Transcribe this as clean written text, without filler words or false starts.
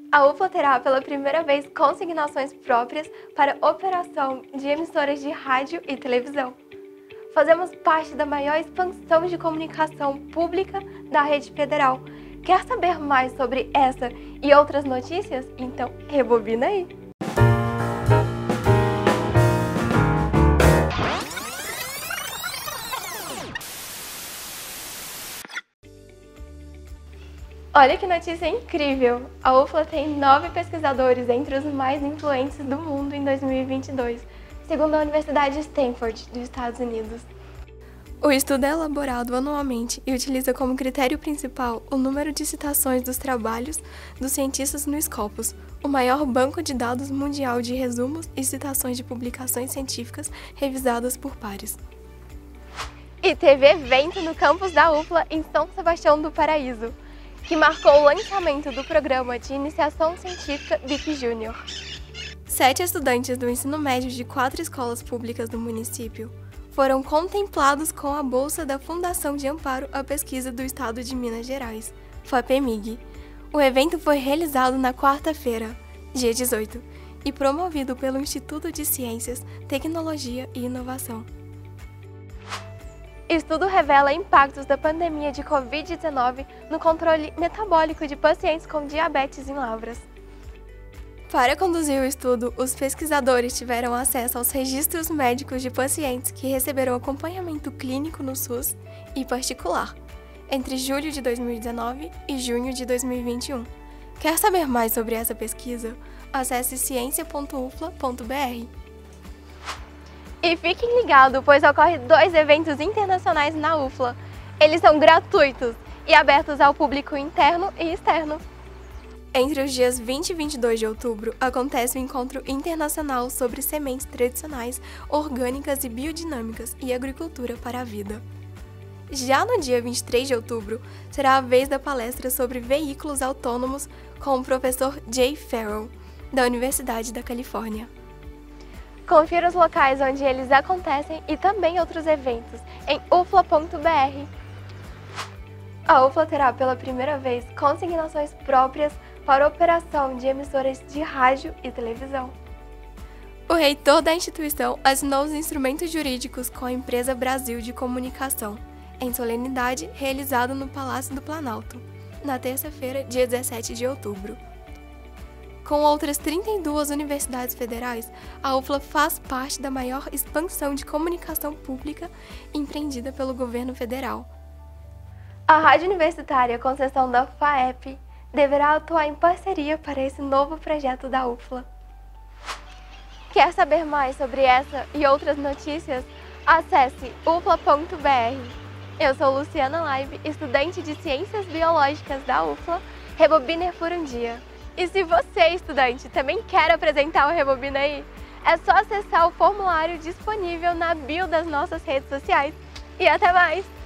A UFLA terá pela primeira vez consignações próprias para operação de emissoras de rádio e televisão. Fazemos parte da maior expansão de comunicação pública da rede federal. Quer saber mais sobre essa e outras notícias? Então, rebobina aí! Olha que notícia incrível! A UFLA tem 9 pesquisadores entre os mais influentes do mundo em 2022, segundo a Universidade de Stanford, dos Estados Unidos. O estudo é elaborado anualmente e utiliza como critério principal o número de citações dos trabalhos dos cientistas no Scopus, o maior banco de dados mundial de resumos e citações de publicações científicas revisadas por pares. E teve evento no campus da UFLA em São Sebastião do Paraíso, que marcou o lançamento do programa de iniciação científica BIC Júnior. 7 estudantes do ensino médio de 4 escolas públicas do município foram contemplados com a bolsa da Fundação de Amparo à Pesquisa do Estado de Minas Gerais, FAPEMIG. O evento foi realizado na quarta-feira, dia 18, e promovido pelo Instituto de Ciências, Tecnologia e Inovação. Estudo revela impactos da pandemia de Covid-19 no controle metabólico de pacientes com diabetes em Lavras. Para conduzir o estudo, os pesquisadores tiveram acesso aos registros médicos de pacientes que receberam acompanhamento clínico no SUS e particular, entre julho de 2019 e junho de 2021. Quer saber mais sobre essa pesquisa? Acesse ciência.ufla.br. E fiquem ligados, pois ocorrem 2 eventos internacionais na UFLA. Eles são gratuitos e abertos ao público interno e externo. Entre os dias 20 e 22 de outubro, acontece o Encontro Internacional sobre Sementes Tradicionais, Orgânicas e Biodinâmicas e Agricultura para a Vida. Já no dia 23 de outubro, será a vez da palestra sobre veículos autônomos com o professor Jay Farrell, da Universidade da Califórnia. Confira os locais onde eles acontecem e também outros eventos em ufla.br. A UFLA terá pela primeira vez consignações próprias para operação de emissoras de rádio e televisão. O reitor da instituição assinou os instrumentos jurídicos com a empresa Brasil de Comunicação, em solenidade realizada no Palácio do Planalto, na terça-feira, dia 17 de outubro. Com outras 32 universidades federais, a UFLA faz parte da maior expansão de comunicação pública empreendida pelo governo federal. A Rádio Universitária, concessão da FAEP, deverá atuar em parceria para esse novo projeto da UFLA. Quer saber mais sobre essa e outras notícias? Acesse ufla.br. Eu sou Luciana Live, estudante de Ciências Biológicas da UFLA, Rebobiner por um dia. E se você, estudante, também quer apresentar o Rebobina aí, é só acessar o formulário disponível na bio das nossas redes sociais. E até mais!